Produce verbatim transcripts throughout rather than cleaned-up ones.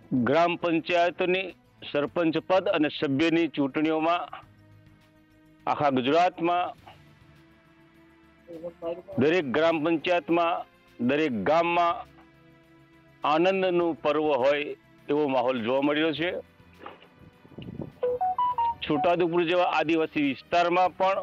ગ્રામ પંચાયતની સરપંચ પદ અને સભ્યની ચૂંટણીઓમાં આખા ગુજરાતમાં દરેક ગ્રામ પંચાયતમાં દરેક ગામમાં આનંદનું પર્વ હોય એવો માહોલ જોવા મળી રહ્યો છે। છોટાઉદેપુર જેવા આદિવાસી વિસ્તારમાં પણ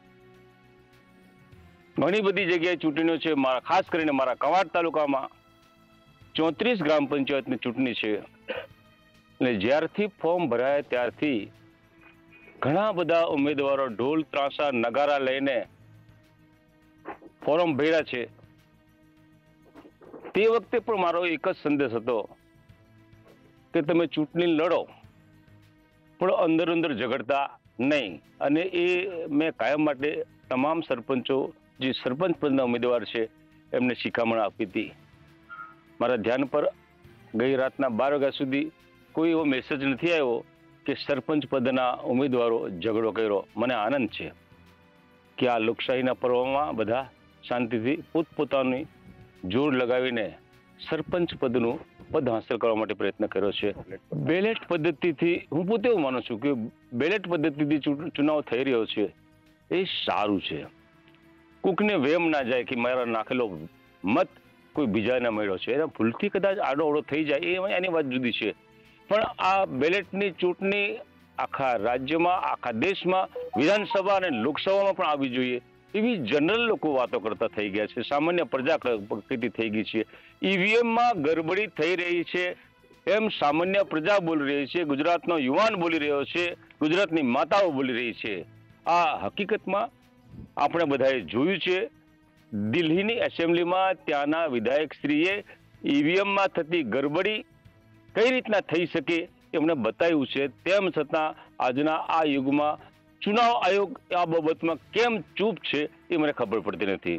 ઘણી બધી જગ્યાએ ચૂંટણીઓ છે। મારા ખાસ કરીને મારા કવાંટ તાલુકામાં ચોત્રીસ ગ્રામ પંચાયતની ચૂંટણી છે અને જ્યારથી ફોર્મ ભરાયા ત્યારથી ઘણા બધા ઉમેદવારો ઢોલ ત્રાંસા નગારા લઈને ફોર્મ ભર્યા છે। તે વખતે પણ મારો એક જ સંદેશ હતો કે તમે ચૂંટણી લડો પણ અંદર અંદર ઝઘડતા નહીં, અને એ મેં કાયમ માટે તમામ સરપંચો જે સરપંચ પદના ઉમેદવાર છે એમને શિખામણ આપી હતી। મારા ધ્યાન પર ગઈ રાતના બાર વાગ્યા સુધી કોઈ એવો મેસેજ નથી આવ્યો કે સરપંચ પદના ઉમેદવારો ઝઘડો કર્યો। મને આનંદ છે કે આ લોકશાહીના પર્વમાં બધા શાંતિથી પોતપોતાની જોર લગાવીને સરપંચ પદનું પદ હાંસલ કરવા માટે પ્રયત્ન કર્યો છે। બેલેટ પદ્ધતિથી હું પોતે એવું માનું છું કે બેલેટ પદ્ધતિથી ચુનાવ થઈ રહ્યો છે એ સારું છે। કોકને વેમ ના જાય કે મારા નાખેલો મત કોઈ બીજાને મળ્યો છે, એના ભૂલથી કદાચ આડો અવળો થઈ જાય એ એની વાત જુદી છે, પણ આ બેલેટની ચૂંટણી આખા રાજ્યમાં આખા દેશમાં વિધાનસભા અને લોકસભામાં પણ આવી જોઈએ એવી જનરલ લોકો વાતો કરતા થઈ ગયા છે। સામાન્ય પ્રજા કહેતી થઈ ગઈ છે। ઈવીએમમાં ગડબડી થઈ રહી છે એમ સામાન્ય પ્રજા બોલી રહી છે, ગુજરાતનો યુવાન બોલી રહ્યો છે, ગુજરાતની માતાઓ બોલી રહી છે। આ હકીકતમાં આપણે બધાએ જોયું છે। દિલ્હીની એસેમ્બલીમાં ત્યાંના વિધાયકશ્રીએ ઈવીએમમાં થતી ગડબડી કઈ રીતના થઈ શકે એમણે બતાવ્યું છે। તેમ છતાં આજના આ યુગમાં ચુનાવ આયોગ આ બાબતમાં કેમ ચૂપ છે એ મને ખબર પડતી નથી।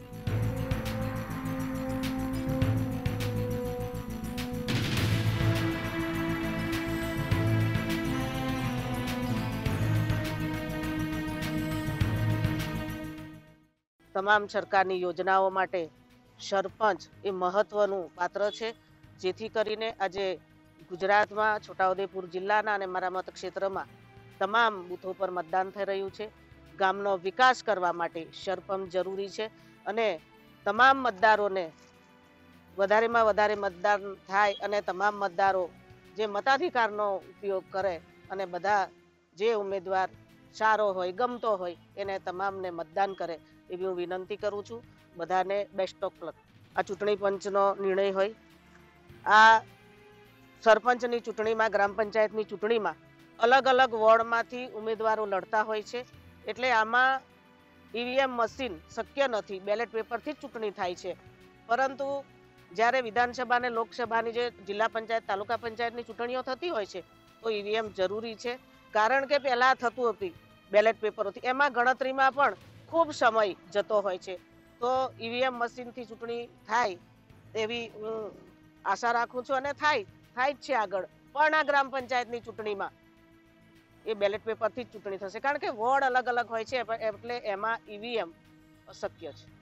તમામ સરકારની યોજનાઓ માટે સરપંચ એ મહત્વનું પાત્ર છે, જેથી કરીને આજે ગુજરાતમાં છોટાઉદેપુર જિલ્લાના અને મારા મતક્ષેત્રમાં તમામ બૂથો પર મતદાન થઈ રહ્યું છે। ગામનો વિકાસ કરવા માટે સરપંચ જરૂરી છે અને તમામ મતદારોને વધારેમાં વધારે મતદાન થાય અને તમામ મતદારો જે મતાધિકારનો ઉપયોગ કરે અને બધા જે ઉમેદવાર સારો હોય ગમતો હોય એને તમામને મતદાન કરે એવી હું વિનંતી કરું છું। બધાને બેસ્ટ ઓફ લક। આ ચૂંટણી પંચનો નિર્ણય હોય, આ સરપંચની ચૂંટણીમાં ગ્રામ પંચાયતની ચૂંટણીમાં અલગ અલગ વોર્ડમાંથી ઉમેદવારો લડતા હોય છે, એટલે આમાં ઈવીએમ મશીન શક્ય નથી, બેલેટ પેપરથી જ ચૂંટણી થાય છે। પરંતુ જ્યારે વિધાનસભા અને લોકસભાની જે જિલ્લા પંચાયત તાલુકા પંચાયતની ચૂંટણીઓ થતી હોય છે તો ઈવીએમ જરૂરી છે, કારણ કે પહેલાં થતું હતી બેલેટ પેપરોથી, એમાં ગણતરીમાં પણ ખૂબ સમય જતો હોય છે। તો ઈવીએમ મશીનથી ચૂંટણી થાય એવી હું આશા રાખું છું અને થાય થાય જ છે આગળ, પણ આ ગ્રામ પંચાયતની ચૂંટણીમાં એ બેલેટ પેપરથી જ ચૂંટણી થશે, કારણ કે વોર્ડ અલગ અલગ હોય છે એટલે એમાં ઈવીએમ અશક્ય છે।